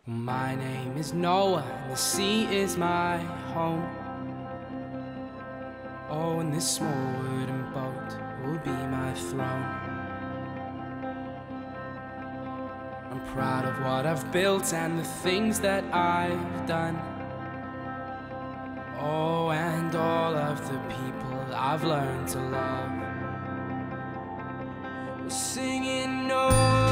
My name is Noah, and the sea is my home. Oh, and this small wooden boat will be my throne. I'm proud of what I've built and the things that I've done. Oh, and all of the people I've learned to love. We're singing Noah.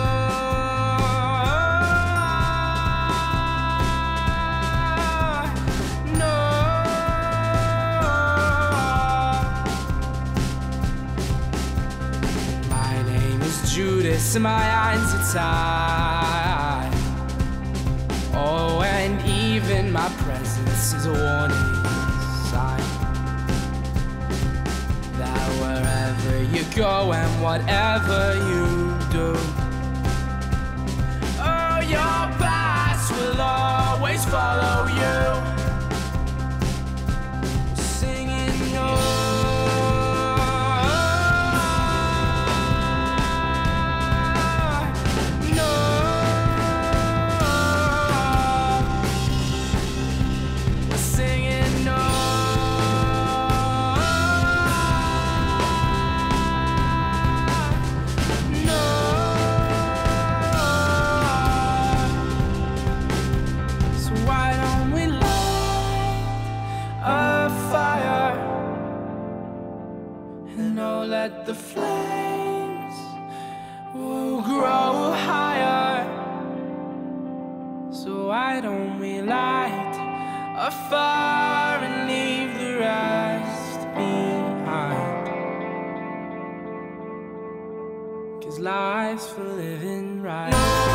Judas, and my hands are tied. Oh, and even my presence is a warning sign that wherever you go and whatever you do, oh, your past will always follow you. Singing Noah. Let the flames grow higher. So why don't we light a fire and leave the rest behind? 'Cause life's for living right.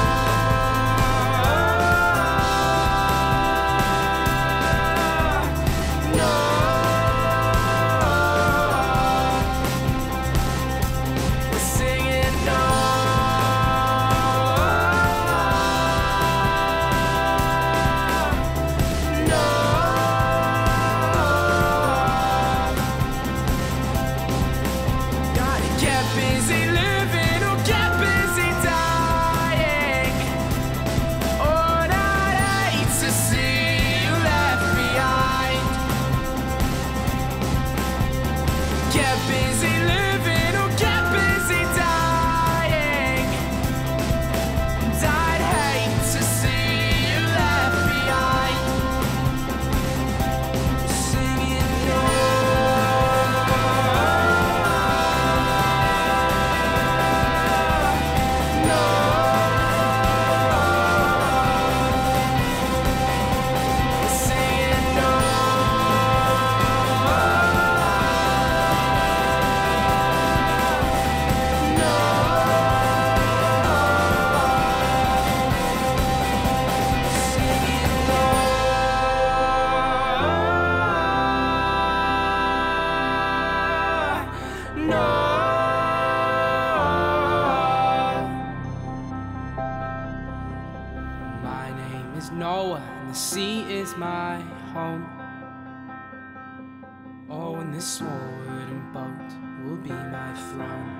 Noah, and the sea is my home. Oh, and this small wooden boat will be my throne.